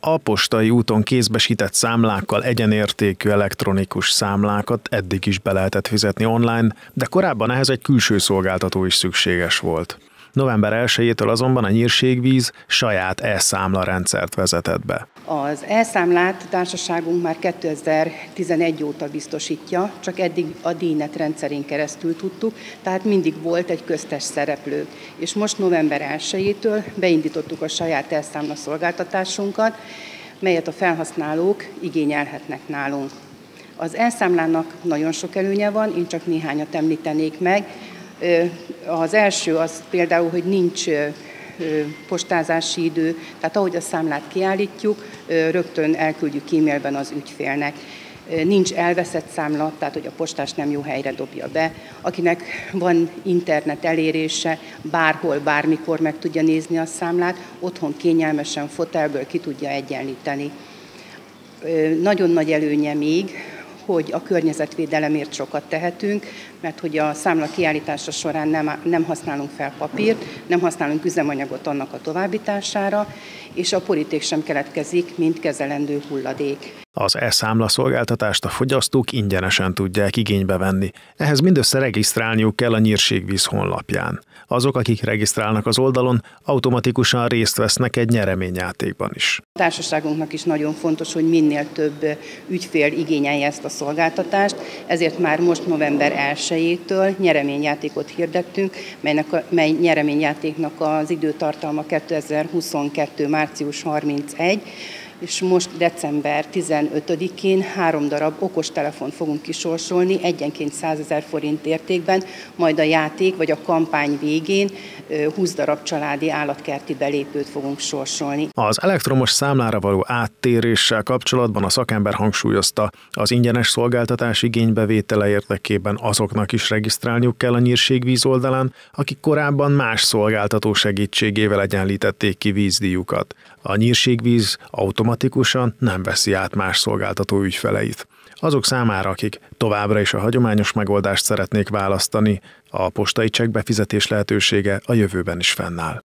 A postai úton kézbesített számlákkal egyenértékű elektronikus számlákat eddig is be lehetett fizetni online, de korábban ehhez egy külső szolgáltató is szükséges volt. November 1-től azonban a Nyírségvíz saját e-számla rendszert vezetett be. Az e-számlát társaságunk már 2011 óta biztosítja, csak eddig a díjnet rendszerén keresztül tudtuk, tehát mindig volt egy köztes szereplő. És most november 1-től beindítottuk a saját e-számla szolgáltatásunkat, melyet a felhasználók igényelhetnek nálunk. Az e-számlának nagyon sok előnye van, én csak néhányat említenék meg. Az első az például, hogy nincs postázási idő, tehát ahogy a számlát kiállítjuk, rögtön elküldjük e-mailben az ügyfélnek. Nincs elveszett számla, tehát hogy a postás nem jó helyre dobja be. Akinek van internet elérése, bárhol, bármikor meg tudja nézni a számlát, otthon kényelmesen fotelből ki tudja egyenlíteni. Nagyon nagy előnye még, hogy a környezetvédelemért sokat tehetünk, mert hogy a számla kiállítása során nem használunk fel papírt, nem használunk üzemanyagot annak a továbbítására, és a boríték sem keletkezik, mint kezelendő hulladék. Az e-számla szolgáltatást a fogyasztók ingyenesen tudják igénybe venni. Ehhez mindössze regisztrálniuk kell a Nyírségvíz honlapján. Azok, akik regisztrálnak az oldalon, automatikusan részt vesznek egy nyereményjátékban is. A társaságunknak is nagyon fontos, hogy minél több ügyfél igényelje ezt a szolgáltatást, ezért már most november 1-től nyereményjátékot hirdettünk, mely nyereményjátéknak az időtartalma 2022. március 31, és most december 15-én 3 darab okostelefont fogunk kisorsolni, egyenként 100 000 forint értékben, majd a játék vagy a kampány végén 20 darab családi állatkerti belépőt fogunk sorsolni. Az elektromos számlára való áttéréssel kapcsolatban a szakember hangsúlyozta, az ingyenes szolgáltatás igénybevétele érdekében azoknak is regisztrálniuk kell a Nyírségvíz oldalán, akik korábban más szolgáltató segítségével egyenlítették ki vízdíjukat. A Nyírségvíz automatikusan nem veszi át más szolgáltató ügyfeleit. Azok számára, akik továbbra is a hagyományos megoldást szeretnék választani, a postai csekk befizetés lehetősége a jövőben is fennáll.